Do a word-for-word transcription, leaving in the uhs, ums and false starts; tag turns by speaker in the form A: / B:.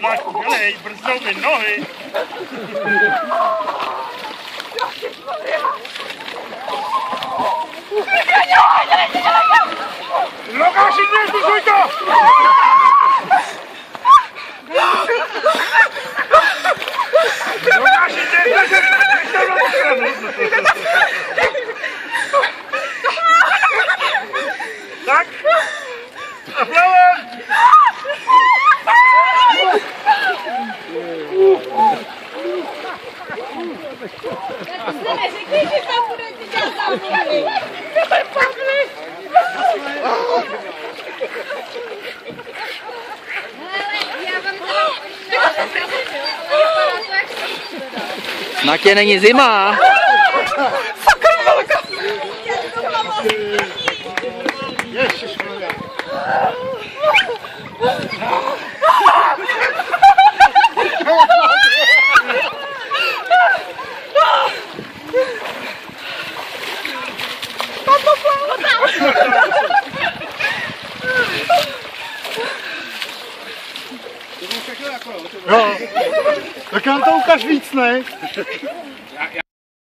A: Máku, helej, brzdou mi nohy. Lukáši, nezdušuj to! Lukáši, nezdušuj to! Tak, a plavem!
B: Já to se neřekli, že tam budete dělat závody. Nepadli. Hele, já vám teda
C: Na tě není zima.
B: sakra velká.
A: Ježišmarja. Jo, tak nám to ukáž víc, ne?